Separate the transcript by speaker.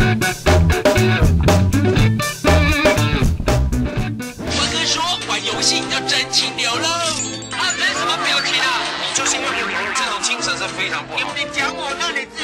Speaker 1: 文哥说玩游戏要真情流露，啊，人什么表情啊？
Speaker 2: 就是因为这种精神是非常不好。
Speaker 1: 你讲我，那你自